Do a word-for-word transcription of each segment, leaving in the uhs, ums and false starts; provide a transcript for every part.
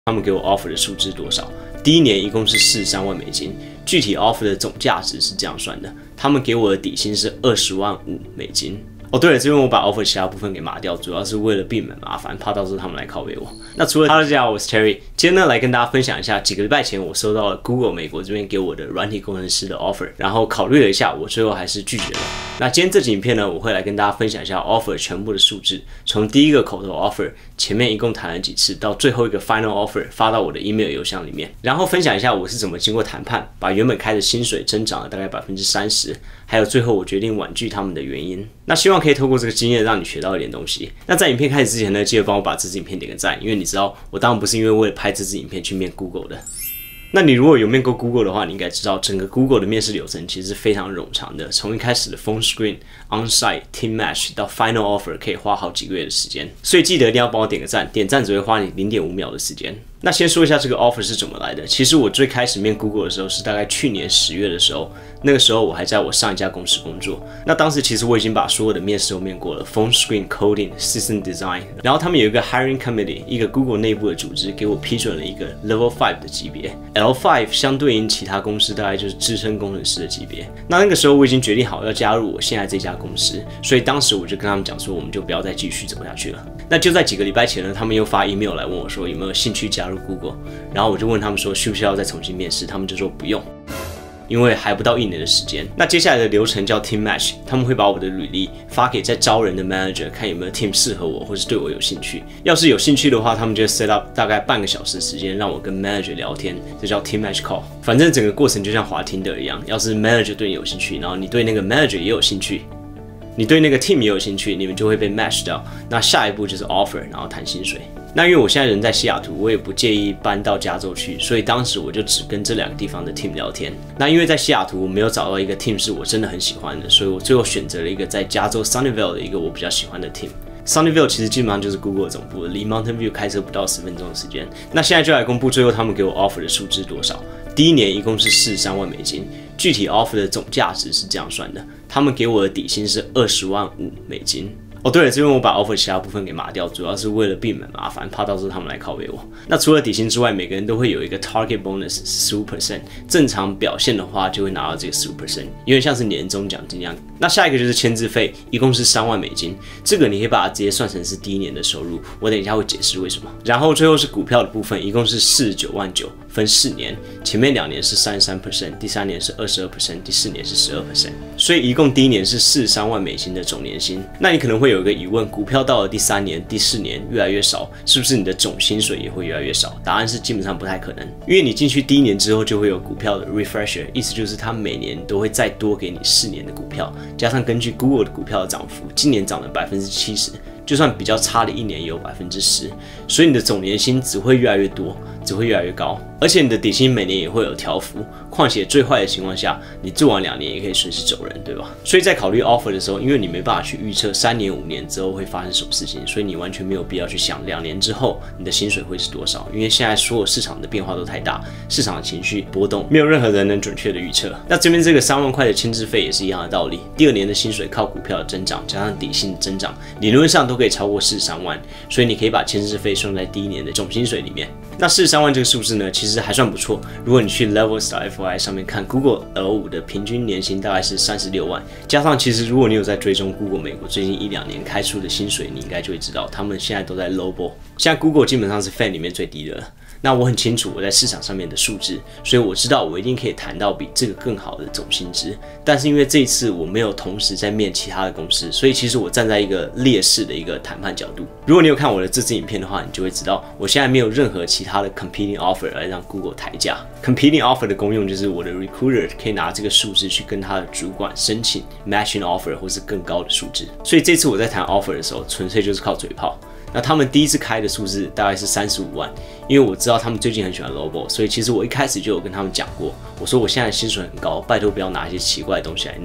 他们给我 offer 的数字多少？第一年一共是四十三万美金，具体 offer 的总价值是这样算的，他们给我的底薪是二十万五美金。哦，对了，这边我把 offer 其他部分给码掉，主要是为了避免麻烦，怕到时候他们来拷贝我。那除了 Hello 大家好，我是 Terry， 今天呢来跟大家分享一下，几个礼拜前我收到了 Google 美国这边给我的软体工程师的 offer， 然后考虑了一下，我最后还是拒绝了。那今天这集影片呢，我会来跟大家分享一下 offer 全部的数字，从第一个口头 offer 前面一共谈了几次，到最后一个 final offer 发到我的 email 邮箱里面，然后分享一下我是怎么经过谈判，把原本开的薪水增长了大概百分之三十，还有最后我决定婉拒他们的原因。那希望可以透过这个经验让你学到一点东西。那在影片开始之前呢，记得帮我把这支影片点个赞，因为你知道我当然不是因为为了拍这支影片去面 Google 的。那你如果有面过 Google 的话，你应该知道整个 Google 的面试流程其实是非常冗长的，从一开始的 phone screen、onsite、team match 到 final offer 可以花好几个月的时间，所以记得一定要帮我点个赞，点赞只会花你零点五秒的时间。那先说一下这个 offer 是怎么来的。其实我最开始面 Google 的时候是大概去年十月的时候，那个时候我还在我上一家公司工作。那当时其实我已经把所有的面试都面过了 ，phone screen、coding、system design， 然后他们有一个 hiring committee， 一个 Google 内部的组织给我批准了一个 level five 的级别 ，L five 相对应其他公司大概就是资深工程师的级别。那那个时候我已经决定好要加入我现在这家公司，所以当时我就跟他们讲说，我们就不要再继续走下去了。那就在几个礼拜前呢，他们又发 email 来问我说有没有兴趣加入 Google， 然后我就问他们说需不需要再重新面试，他们就说不用，因为还不到一年的时间。那接下来的流程叫 team match， 他们会把我的履历发给在招人的 manager， 看有没有 team 适合我或是对我有兴趣。要是有兴趣的话，他们就 set up 大概半个小时的时间让我跟 manager 聊天，这叫 team match call。反正整个过程就像滑 Tinder 一样，要是 manager 对你有兴趣，然后你对那个 manager 也有兴趣，你对那个 team 也有兴趣，你们就会被 match 到。那下一步就是 offer， 然后谈薪水。那因为我现在人在西雅图，我也不介意搬到加州去，所以当时我就只跟这两个地方的 team 聊天。那因为在西雅图我没有找到一个 team 是我真的很喜欢的，所以我最后选择了一个在加州 Sunnyvale 的一个我比较喜欢的 team。Sunnyvale 其实基本上就是 Google 的总部，离 Mountain View 开车不到十分钟的时间。那现在就来公布最后他们给我 offer 的数字多少。第一年一共是四十三万美金，具体 offer 的总价值是这样算的，他们给我的底薪是二十万五美金。哦，对了，这边我把 offer 其他部分给码掉，主要是为了避免麻烦，怕到时候他们来拷贝我。那除了底薪之外，每个人都会有一个 target bonus 十五 percent， 正常表现的话就会拿到这个 十五 percent， 有点像是年终奖金一样。那下一个就是签字费，一共是三万美金，这个你可以把它直接算成是第一年的收入，我等一下会解释为什么。然后最后是股票的部分，一共是四十九万九，分四年，前面两年是 三十三 percent， 第三年是 二十二 percent， 第四年是 十二 percent， 所以一共第一年是四十三万美金的总年薪。那你可能会有一个疑问，股票到了第三年、第四年越来越少，是不是你的总薪水也会越来越少？答案是基本上不太可能，因为你进去第一年之后就会有股票的 refresher， 意思就是它每年都会再多给你四年的股票，加上根据 Google 的股票的涨幅，今年涨了百分之七十，就算比较差的一年也有百分之十，所以你的总年薪只会越来越多，只会越来越高，而且你的底薪每年也会有调幅。况且最坏的情况下，你做完两年也可以随时走人，对吧？所以在考虑 offer 的时候，因为你没办法去预测三年、五年之后会发生什么事情，所以你完全没有必要去想两年之后你的薪水会是多少，因为现在所有市场的变化都太大，市场的情绪波动，没有任何人能准确的预测。那这边这个三万块的签字费也是一样的道理，第二年的薪水靠股票的增长加上底薪的增长，理论上都可以超过四十三万，所以你可以把签字费算在第一年的总薪水里面。那四十三万这个数字呢，其实还算不错。如果你去 levels 点 F Y 上面看 Google L 五的平均年薪大概是三十六万，加上其实如果你有在追踪 Google 美国最近一两年开出的薪水，你应该就会知道他们现在都在 lowball， 现在 Google 基本上是 F A N 里面最低的了。那我很清楚我在市场上面的数字，所以我知道我一定可以谈到比这个更好的总薪资。但是因为这一次我没有同时在面其他的公司，所以其实我站在一个劣势的一个谈判角度。如果你有看我的这支影片的话，你就会知道我现在没有任何其他的 competing offer 来让 Google 抬价。competing offer 的功用就是我的 recruiter 可以拿这个数字去跟他的主管申请 matching offer 或是更高的数字。所以这次我在谈 offer 的时候，纯粹就是靠嘴炮。那他们第一次开的数字大概是三十五万，因为我知道他们最近很喜欢 lowball， 所以其实我一开始就有跟他们讲过，我说我现在薪水很高，拜托不要拿一些奇怪的东西来闹。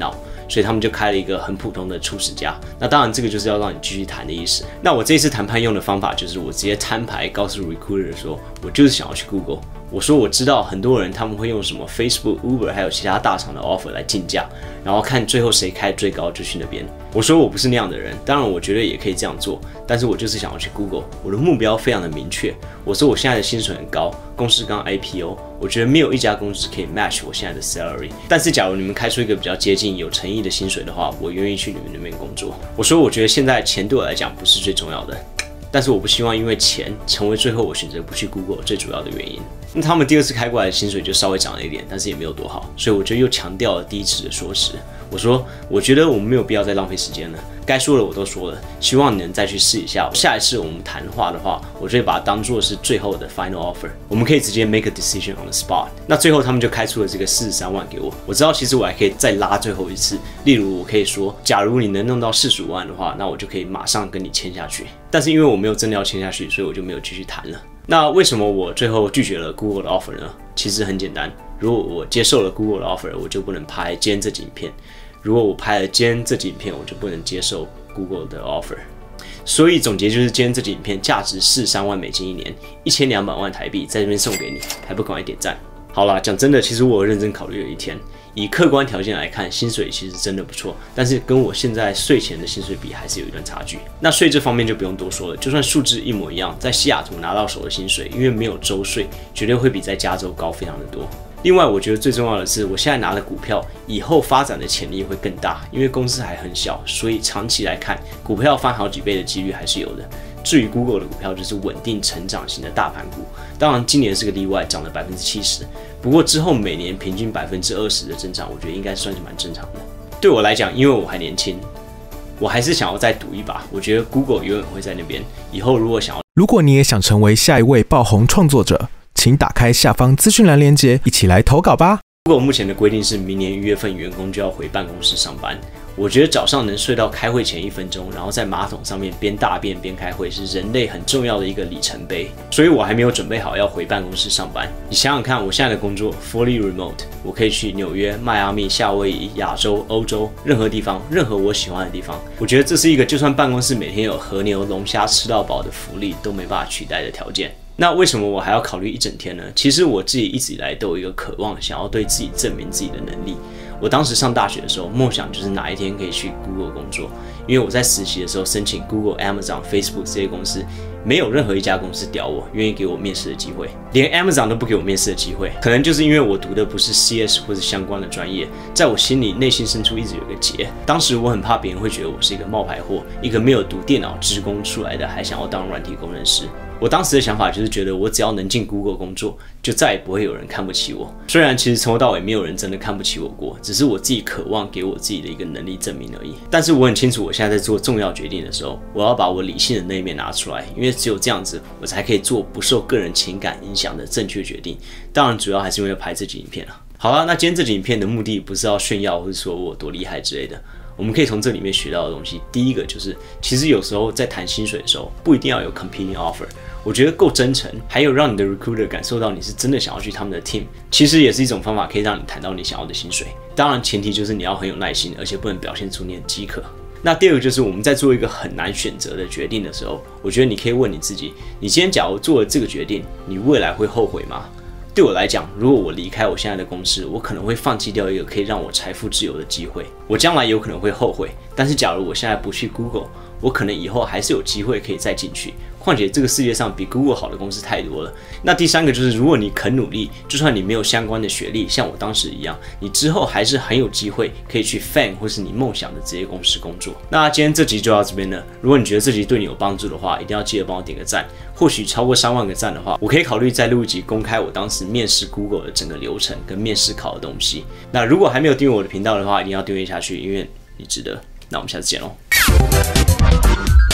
所以他们就开了一个很普通的初始价。那当然，这个就是要让你继续谈的意思。那我这一次谈判用的方法就是我直接摊牌，告诉 recruiter 说，我就是想要去 Google。我说我知道很多人他们会用什么 Facebook、Uber 还有其他大厂的 offer 来竞价，然后看最后谁开最高就去那边。我说我不是那样的人，当然我觉得也可以这样做，但是我就是想要去 Google。我的目标非常的明确。我说我现在的薪水很高，公司刚 I P O， 我觉得没有一家公司可以 match 我现在的 salary。但是假如你们开出一个比较接近有诚意的薪水的话，我愿意去你们那边工作。我说我觉得现在钱对我来讲不是最重要的。但是我不希望因为钱成为最后我选择不去 Google 最主要的原因。那他们第二次开过来的薪水就稍微涨了一点，但是也没有多好，所以我就又强调了第一次的说辞。我说，我觉得我们没有必要再浪费时间了，该说的我都说了，希望你能再去试一下。下一次我们谈话的话，我就会把它当做是最后的 final offer， 我们可以直接 make a decision on the spot。那最后他们就开出了这个四十三万给我。我知道其实我还可以再拉最后一次，例如我可以说，假如你能弄到四十五万的话，那我就可以马上跟你签下去。但是因为我没有真的要签下去，所以我就没有继续谈了。那为什么我最后拒绝了 Google 的 offer 呢？其实很简单，如果我接受了 Google 的 offer， 我就不能拍今天这集影片；如果我拍了今天这集影片，我就不能接受 Google 的 offer。所以总结就是，今天这集影片价值四十三万美金一年，一千两百万台币，在这边送给你，还不赶快点赞？好啦，讲真的，其实我有认真考虑了一天。以客观条件来看，薪水其实真的不错，但是跟我现在税前的薪水比，还是有一段差距。那税这方面就不用多说了，就算数字一模一样，在西雅图拿到手的薪水，因为没有州税，绝对会比在加州高非常的多。另外，我觉得最重要的是，我现在拿的股票以后发展的潜力会更大，因为公司还很小，所以长期来看，股票翻好几倍的几率还是有的。至于 Google 的股票就是稳定成长型的大盘股，当然今年是个例外，涨了百分之七十。不过之后每年平均百分之二十的增长，我觉得应该算是蛮正常的。对我来讲，因为我还年轻，我还是想要再赌一把。我觉得 Google 永远会在那边。以后如果想要， 如果你也想成为下一位爆红创作者，请打开下方资讯栏连结，一起来投稿吧。 Google 目前的规定是，明年一月份员工就要回办公室上班。我觉得早上能睡到开会前一分钟，然后在马桶上面边大便边开会，是人类很重要的一个里程碑。所以我还没有准备好要回办公室上班。你想想看，我现在的工作 fully remote， 我可以去纽约、迈阿密、夏威夷、亚洲、欧洲任何地方，任何我喜欢的地方。我觉得这是一个就算办公室每天有和牛、龙虾吃到饱的福利都没办法取代的条件。那为什么我还要考虑一整天呢？其实我自己一直以来都有一个渴望，想要对自己证明自己的能力。我当时上大学的时候，梦想就是哪一天可以去 Google 工作，因为我在实习的时候申请 Google、Amazon、Facebook 这些公司，没有任何一家公司屌我，愿意给我面试的机会，连 Amazon 都不给我面试的机会。可能就是因为我读的不是 C S 或是相关的专业，在我心里内心深处一直有个结。当时我很怕别人会觉得我是一个冒牌货，一个没有读电脑职工出来的，还想要当软体工程师。我当时的想法就是觉得，我只要能进 Google 工作，就再也不会有人看不起我。虽然其实从头到尾没有人真的看不起我过，只是我自己渴望给我自己的一个能力证明而已。但是我很清楚，我现在在做重要决定的时候，我要把我理性的那一面拿出来，因为只有这样子，我才可以做不受个人情感影响的正确决定。当然，主要还是因为拍这集影片啊。好了，那今天这集影片的目的不是要炫耀，或者说我多厉害之类的。我们可以从这里面学到的东西，第一个就是，其实有时候在谈薪水的时候，不一定要有 competing offer。我觉得够真诚，还有让你的 recruiter 感受到你是真的想要去他们的 team， 其实也是一种方法，可以让你谈到你想要的薪水。当然，前提就是你要很有耐心，而且不能表现出你很饥渴。那第二个就是我们在做一个很难选择的决定的时候，我觉得你可以问你自己：你今天假如做了这个决定，你未来会后悔吗？对我来讲，如果我离开我现在的公司，我可能会放弃掉一个可以让我财富自由的机会。我将来有可能会后悔，但是假如我现在不去 Google， 我可能以后还是有机会可以再进去。况且这个世界上比 Google 好的公司太多了。那第三个就是，如果你肯努力，就算你没有相关的学历，像我当时一样，你之后还是很有机会可以去 F A N G 或是你梦想的这些公司工作。那今天这集就到这边了。如果你觉得这集对你有帮助的话，一定要记得帮我点个赞。或许超过三万个赞的话，我可以考虑再录一集公开我当时面试 Google 的整个流程跟面试考的东西。那如果还没有订阅我的频道的话，一定要订阅下去，因为你值得。那我们下次见喽。